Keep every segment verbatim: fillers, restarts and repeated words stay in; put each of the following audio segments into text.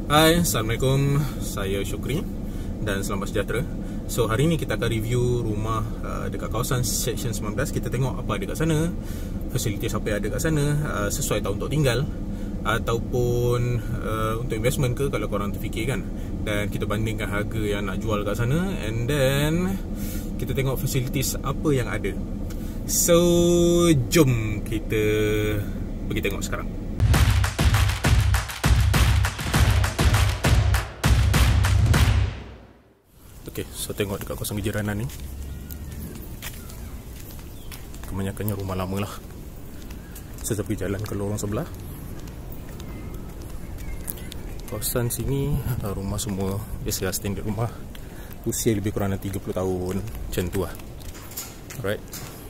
Hai, Assalamualaikum. Saya Syukri dan selamat sejahtera. So, hari ni kita akan review rumah uh, dekat kawasan Seksyen sembilan belas. Kita tengok apa ada kat sana, fasilitas apa yang ada kat sana, uh, sesuai tak untuk tinggal ataupun uh, untuk investment ke kalau korang terfikir kan. Dan kita bandingkan harga yang nak jual kat sana, and then kita tengok fasilitas apa yang ada. So, jom kita pergi tengok sekarang. Okay, so tengok dekat kawasan kejiranan ni, kebanyakannya rumah lama lah. Saya pergi jalan ke lorong sebelah. Kawasan sini rumah semua biasa standard rumah, usia lebih kurang tiga puluh tahun, macam tu lah. Alright.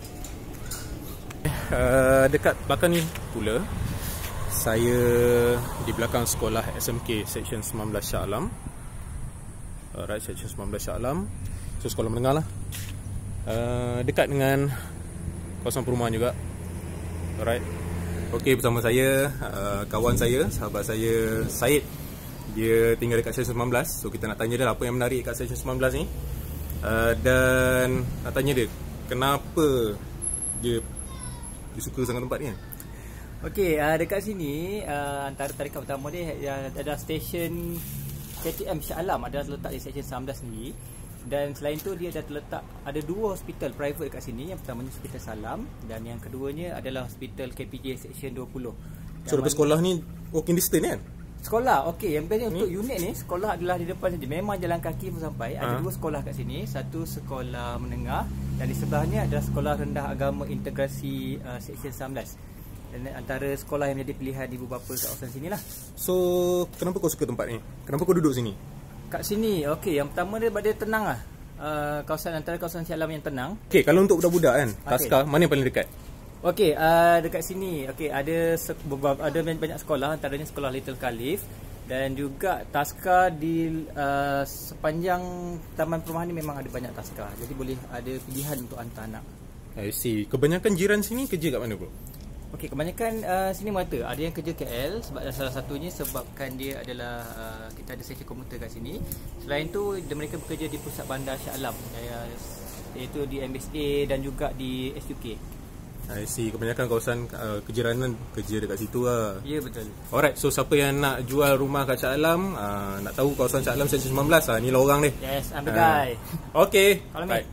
uh, Dekat belakang ni pula, saya di belakang sekolah S M K Seksyen sembilan belas Shah Alam. Alright, Seksyen sembilan belas Shah Alam. So, sekolah menengah lah. uh, Dekat dengan kawasan perumahan juga. Alright. Ok, bersama saya uh, kawan saya, sahabat saya, Syed. Dia tinggal dekat Seksyen sembilan belas. So, kita nak tanya dia apa yang menarik kat Seksyen sembilan belas ni, uh, dan nak tanya dia kenapa dia, dia suka sangat tempat ni kan. Okey, uh, dekat sini uh, antara tarikan pertama dia uh, ada stesen K T M Shah Alam adalah terletak di Seksyen sembilan belas sendiri. Dan selain tu dia ada terletak, ada dua hospital private dekat sini. Yang pertamanya Hospital Salam dan yang keduanya adalah Hospital K P J Seksyen dua puluh. So, depan sekolah ni walking distance kan? Sekolah, okey, yang bestnya untuk unit ni, sekolah adalah di depan saja. Memang jalan kaki pun sampai. Ada ha? dua sekolah kat sini, satu sekolah menengah dan di sebelahnya adalah Sekolah Rendah Agama Integrasi uh, Seksyen sembilan belas. Dan antara sekolah yang menjadi pilihan ibu bapa kat kawasan sini lah. So, kenapa kau suka tempat ni? Kenapa kau duduk sini? Kat sini, okey, yang pertama dia dia tenang lah. Uh, kawasan antara kawasan Shah Alam yang tenang. Okey, kalau untuk budak-budak kan, Taska, okay. mana yang paling dekat? Okey, uh, dekat sini, okey, ada ada banyak sekolah, antaranya sekolah Little Khalif dan juga Taska di uh, sepanjang taman perumahan ni memang ada banyak Taska. Jadi boleh ada pilihan untuk hantar anak. I see. Kebanyakan jiran sini kerja kat mana bro? Okey, kebanyakan uh, sini merata. Ada yang kerja K L sebab salah satunya sebabkan dia adalah uh, kita ada stesen komuter kat sini. Selain tu mereka bekerja di pusat bandar Shah Alam, iaitu di M S A dan juga di S U K. I see. Kebanyakan kawasan uh, kejiranan kerja dekat situ lah. Ya, yeah, betul. Alright, so siapa yang nak jual rumah kat Shah Alam, uh, nak tahu kawasan Shah Alam Seksyen sembilan belas lah, ni lah orang ni. Yes, I'm the guy. Uh, okay. Follow me.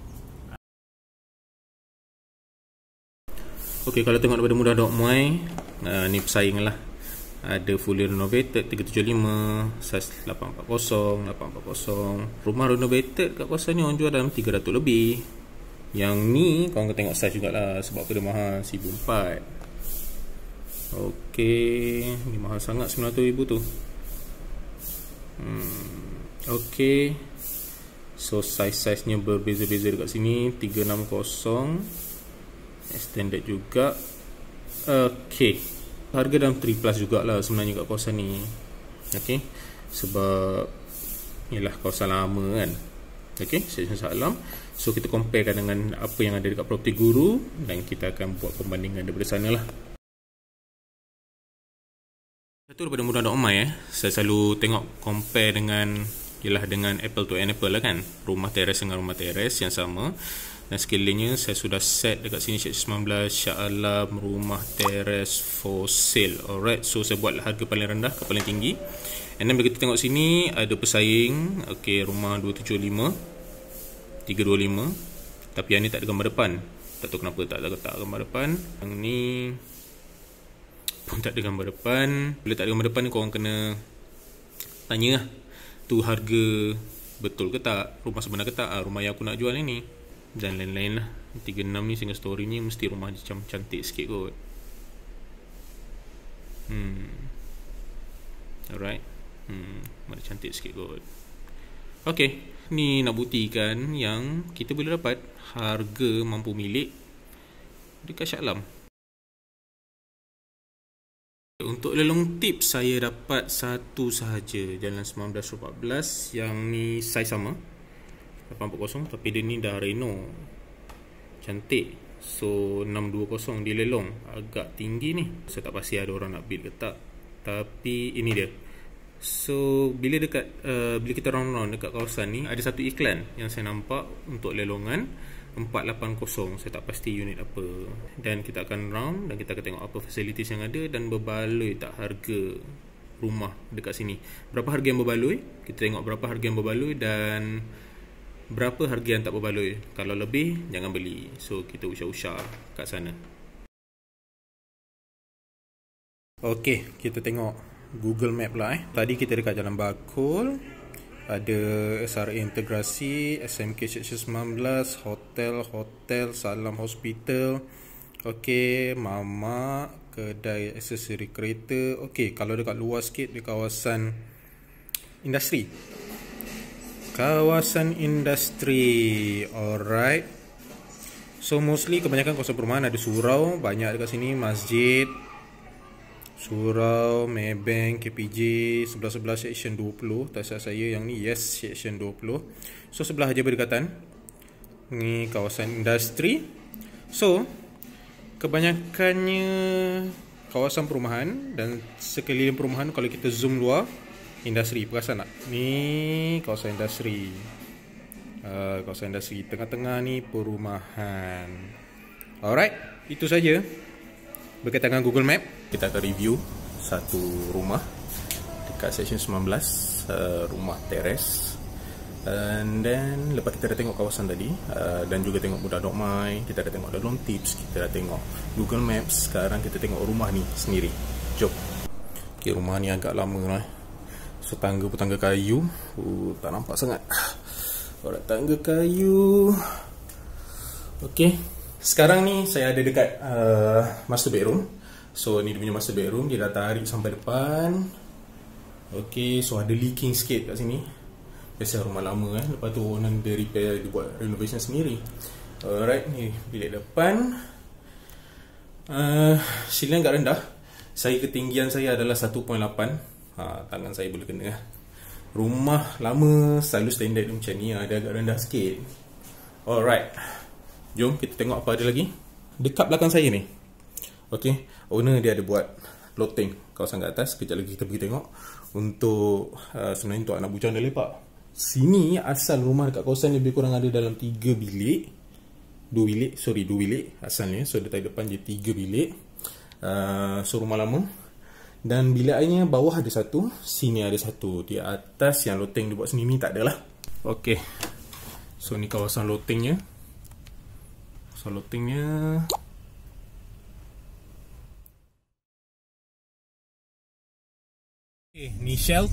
Ok, kalau tengok daripada mudah dok muai, uh, ni pesaing lah. Ada fully renovated tiga tujuh lima, size lapan empat kosong, lapan empat kosong. Rumah renovated kat kawasan ni orang jual dalam tiga ratus lebih. Yang ni korang kena tengok size jugalah, sebab tu dia mahal seribu empat. Ok, ni mahal sangat sembilan ratus ribu tu. hmm, Ok, so size-size-nya berbeza-beza dekat sini. Tiga enam kosong standard juga. Okay, harga dalam tiga plus jugalah sebenarnya kat kawasan ni. Okay, sebab inilah kawasan lama kan. Okay, Seksyen Shah Alam. So kita comparekan dengan apa yang ada dekat Property Guru dan kita akan buat perbandingan daripada sana lah. Satu daripada mudah dok mai eh, saya selalu tengok compare dengan, ialah dengan apple to apple lah kan. Rumah teres dengan rumah teres yang sama. Dan sekelilingnya saya sudah set dekat sini Seksyen sembilan belas Shah Alam rumah teres for sale. Alright, so saya buat harga paling rendah ke paling tinggi. And then bila kita tengok sini ada pesaing. Ok, rumah dua tujuh lima, tiga dua lima. Tapi yang ni tak ada gambar depan. Tak tahu kenapa tak ada letak gambar depan. Yang ni pun tak ada gambar depan. Bila tak ada gambar depan ni korang kena tanya lah, tu harga betul ke tak, rumah sebenar ke tak, ah, rumah yang aku nak jual ni dan lain-lain lah. Tiga enam ni single story ni mesti rumah macam cantik sikit kot. Hmm Alright. Hmm Mana cantik sikit kot. Okay, ni nak buktikan yang kita boleh dapat harga mampu milik dekat Shah Alam. Untuk lelong tips saya dapat satu sahaja, Jalan sembilan belas empat belas, yang ni saiz sama lapan empat kosong, tapi dia ni dah reno, cantik. So enam dua kosong dia lelong, agak tinggi ni. Saya tak pasti ada orang nak build ke tak, tapi ini dia So bila dekat uh, bila kita round-round dekat kawasan ni, ada satu iklan yang saya nampak untuk lelongan empat lapan kosong. Saya tak pasti unit apa. Dan kita akan round dan kita akan tengok apa facilities yang ada dan berbaloi tak harga rumah dekat sini. Berapa harga yang berbaloi? Kita tengok berapa harga yang berbaloi dan berapa harga yang tak berbaloi. Kalau lebih, jangan beli. So kita usah-usah kat sana. Okey, kita tengok Google Map lah eh. Tadi kita dekat Jalan Bakul, ada S R A integrasi, S M K Seksyen sembilan belas, hotel, hotel, Salam Hospital. Okey, Mama, kedai aksesori kereta. Okey, kalau dekat luar sikit di kawasan industri. Kawasan industri. Alright. So mostly kebanyakan kawasan perumahan ada surau, banyak dekat sini, masjid, surau, Maybank, K P J, sebelah-sebelah Seksyen dua puluh. Tak salah saya yang ni, yes, Seksyen dua puluh. So sebelah aja berdekatan. Ni kawasan industri. So kebanyakannya kawasan perumahan dan sekeliling perumahan. Kalau kita zoom luar, industri. Perasan tak? Ni kawasan industri. uh, Kawasan industri. Tengah-tengah ni perumahan. Alright, itu saja berkaitan dengan Google Map. Kita akan review satu rumah dekat Seksyen sembilan belas, uh, rumah teres. And then lepas kita dah tengok kawasan tadi, uh, dan juga tengok Mudah Dok Mai, kita dah tengok Dalon Tips, kita dah tengok Google Maps. Sekarang kita tengok rumah ni sendiri. Jom. Okay, rumah ni agak lama lah. So tangga pun tangga kayu. uh, Tak nampak sangat. Alright, tangga kayu. Okay, sekarang ni saya ada dekat uh, master bedroom. So ni dia punya master bedroom. Dia dah tarik sampai depan. Okay, so ada leaking sikit kat sini. Biasa rumah lama eh. Lepas tu orang dia repair, dia buat renovation sendiri. Alright, ni bilik depan. uh, Ceiling agak rendah. Saya ketinggian saya adalah satu perpuluhan lapan. ha, Tangan saya boleh kena. Rumah lama selalu standard macam ni. Dia agak rendah sikit. Alright, jom kita tengok apa ada lagi dekat belakang saya ni. Okay, owner dia ada buat loteng kawasan kat atas. Kejap lagi kita pergi tengok. Untuk uh, sebenarnya untuk anak bujang dah lepak. Sini asal rumah dekat kawasan ni lebih kurang ada dalam tiga bilik. Dua bilik, sorry dua bilik asalnya. So dekat depan je tiga bilik. uh, So rumah lama. Dan bilik airnya bawah ada satu, sini ada satu. Di atas yang loteng dia buat sini ni tak ada lah. Okay, so ni kawasan lotengnya. Kawasan lotengnya. Okay, ni Shell.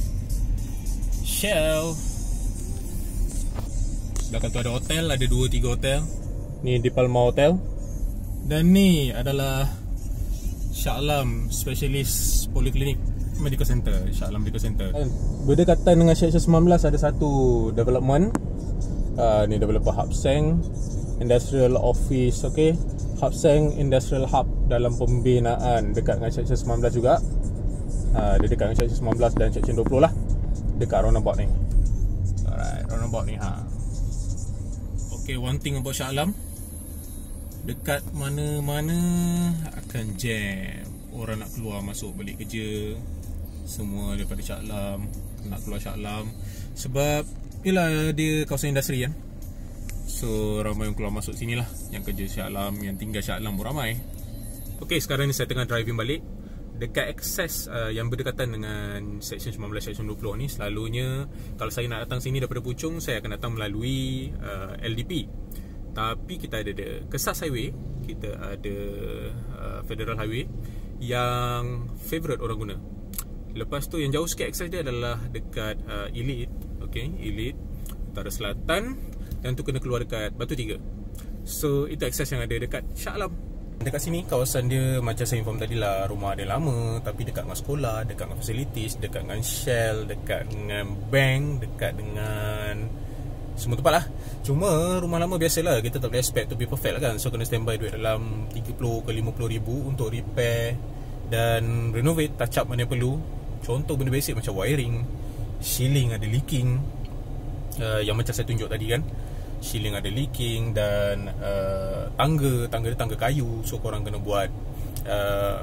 Shell. Belakang tu ada hotel, ada dua tiga hotel. Ni di Palma Hotel. Dan ni adalah Shah Alam Specialist Polyclinic Medical Center. Shah Alam Medical Center. Berdekatan dengan Seksyen sembilan belas ada satu development. uh, Ni developer Hub Seng Industrial Office. Okay, Hub Seng Industrial Hub dalam pembinaan dekat dengan Seksyen sembilan belas juga. uh, Dia dekat dengan Seksyen sembilan belas dan Seksyen dua puluh lah. Dekat roundabout ni. Alright, roundabout ni ha. Okay, one thing about Shah Alam, dekat mana-mana akan jam. Orang nak keluar masuk balik kerja, semua daripada Shah Alam nak keluar Shah Alam. Sebab yelah dia kawasan industri kan. So ramai yang keluar masuk sini lah. Yang kerja Shah Alam, yang tinggal Shah Alam pun ramai. Okay, sekarang ni saya tengah driving balik. Dekat akses uh, yang berdekatan dengan Seksyen sembilan belas, Seksyen dua puluh ni, selalunya kalau saya nak datang sini daripada Puchong, saya akan datang melalui uh, L D P. Tapi kita ada the Kesas Highway, kita ada uh, Federal Highway yang favourite orang guna. Lepas tu yang jauh sikit akses dia adalah dekat uh, Elite. Okay, Elite Utara Selatan. Dan tu kena keluar dekat Batu Tiga. So itu akses yang ada dekat Shah Alam. Dekat sini kawasan dia macam saya inform tadi lah, rumah dia lama tapi dekat dengan sekolah, dekat dengan facilities, dekat dengan Shell, dekat dengan bank, dekat dengan semua tempat lah. Cuma rumah lama biasalah, kita tak boleh expect to be perfect lah kan. So kena standby duit dalam tiga puluh ke lima puluh ribu untuk repair dan renovate, touch up mana yang perlu. Contoh benda basic macam wiring, ceiling ada leaking, uh, yang macam saya tunjuk tadi kan. Ceiling ada leaking dan uh, tangga, tangga dia tangga kayu. So korang kena buat uh,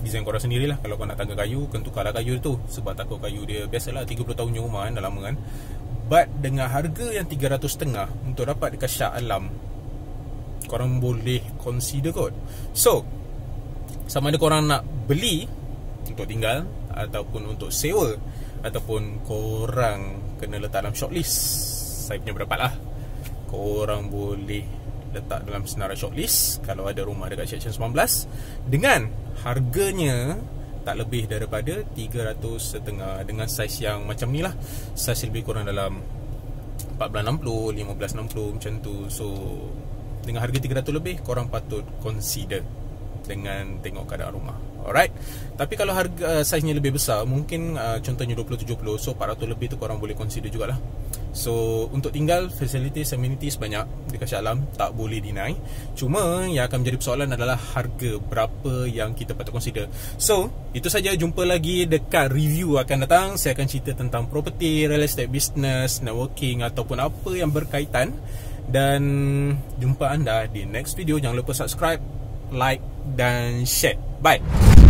design korang sendirilah. Kalau kau nak tangga kayu, kena tukarlah kayu tu. Sebab takut kayu dia, biasalah tiga puluh tahun punya rumah kan, dah lama kan. But dengan harga yang tiga ratus ringgit untuk dapat dekat Shah Alam, korang boleh consider kot. So sama ada korang nak beli untuk tinggal ataupun untuk sewa, ataupun korang kena letak dalam shortlist, saya punya pendapat lah, korang boleh letak dalam senarai shortlist kalau ada rumah dekat Seksyen sembilan belas dengan harganya tak lebih daripada tiga ratus ringgit dengan saiz yang macam ni lah. Saiz lebih kurang dalam empat belas enam puluh, lima belas enam puluh macam tu. So dengan harga tiga ratus lebih, korang patut consider dengan tengok keadaan rumah. Alright. Tapi kalau harga uh, saiznya lebih besar, mungkin uh, contohnya dua puluh tujuh puluh, so empat ratus lebih tu korang boleh consider jugalah. So untuk tinggal, facilities, amenities banyak dekat Shah Alam, tak boleh deny. Cuma yang akan menjadi persoalan adalah harga berapa yang kita patut consider. So itu saja, jumpa lagi dekat review akan datang. Saya akan cerita tentang property, real estate business, networking ataupun apa yang berkaitan. Dan jumpa anda di next video. Jangan lupa subscribe, like dan share. Bye.